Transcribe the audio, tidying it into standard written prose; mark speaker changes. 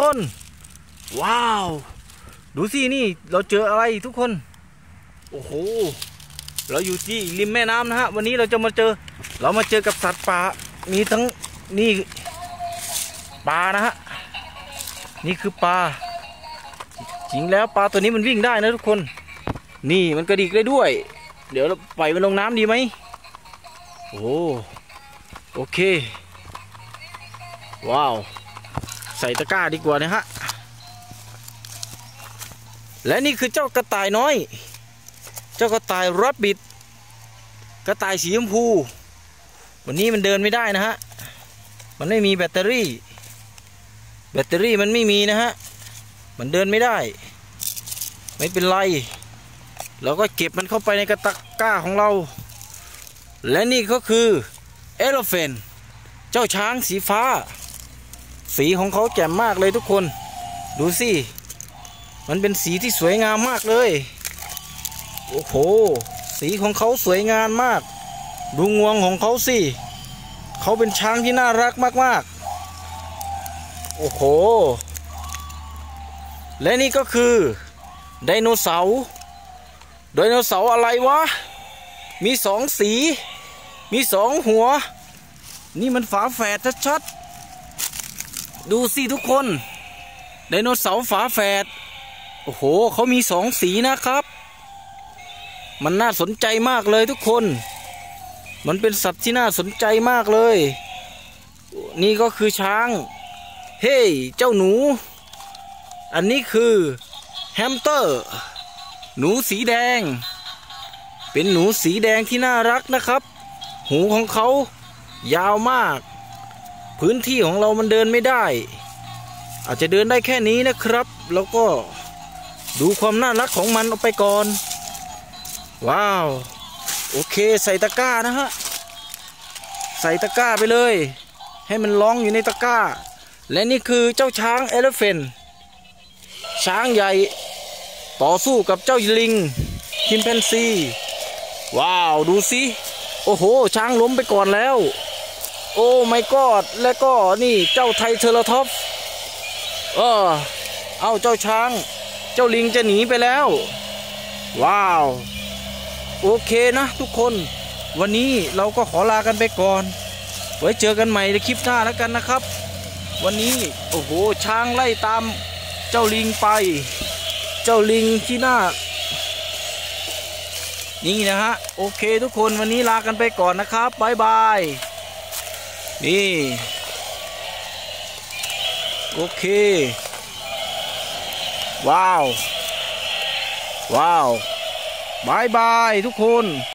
Speaker 1: คนว้าวดูสินี่เราเจออะไรทุกคนโอ้โหเราอยู่ที่ริมแม่น้ำนะฮะวันนี้เรามาเจอกับสัตว์ป่ามีทั้งนี่ปลานะฮะนี่คือปลาจริงแล้วปลาตัวนี้มันวิ่งได้นะทุกคนนี่มันกระดิกได้ด้วยเดี๋ยวเราปล่อยมันลงน้ำดีไหมโอเคว้าวใส่ตะกร้าดีกว่านะฮะและนี่คือเจ้ากระต่ายน้อยเจ้ากระต่ายรับบิดกระต่ายสีชมพูวันนี้มันเดินไม่ได้นะฮะมันไม่มีแบตเตอรี่มันไม่มีนะฮะมันเดินไม่ได้ไม่เป็นไรเราก็เก็บมันเข้าไปในกระตะกร้าของเราและนี่ก็คือเอโลเฟนเจ้าช้างสีฟ้าสีของเขาแจ่มมากเลยทุกคนดูสิมันเป็นสีที่สวยงามมากเลยโอ้โหสีของเขาสวยงามมากดูงวงของเขาสิเขาเป็นช้างที่น่ารักมากๆโอ้โหและนี่ก็คือไดโนเสาร์อะไรวะมีสองสีมีสองหัวนี่มันฝาแฝดชัดๆดูสิทุกคนไดโนเสาร์ฝาแฝดโอ้โหเขามีสองสีนะครับมันน่าสนใจมากเลยทุกคนมันเป็นสัตว์ที่น่าสนใจมากเลยนี่ก็คือช้างเฮ้ยเจ้าหนูอันนี้คือแฮมสเตอร์หนูสีแดงเป็นหนูสีแดงที่น่ารักนะครับหูของเขายาวมากพื้นที่ของเรามันเดินไม่ได้อาจจะเดินได้แค่นี้นะครับแล้วก็ดูความน่ารักของมันออกไปก่อนว้าวโอเคใส่ตะกร้านะฮะใส่ตะกร้าไปเลยให้มันร้องอยู่ในตะกร้าและนี่คือเจ้าช้างเอเลฟเฟนช้างใหญ่ต่อสู้กับเจ้าลิงชิมแปนซีว้าวดูสิโอ้โหช้างล้มไปก่อนแล้วโอ้ไม่กอดและก็นี่เจ้าไทเทอราทอปส์เอาเจ้าช้างเจ้าลิงจะหนีไปแล้วว้าวโอเคนะทุกคนวันนี้เราก็ขอลากันไปก่อนไว้เจอกันใหม่ในคลิปหน้าแล้วกันนะครับวันนี้โอ้โหช้างไล่ตามเจ้าลิงไปเจ้าลิงที่น่านี่นะฮะโอเคทุกคนวันนี้ลากันไปก่อนนะครับบ๊ายบายนี่โอเคว้าวบายบายทุกคน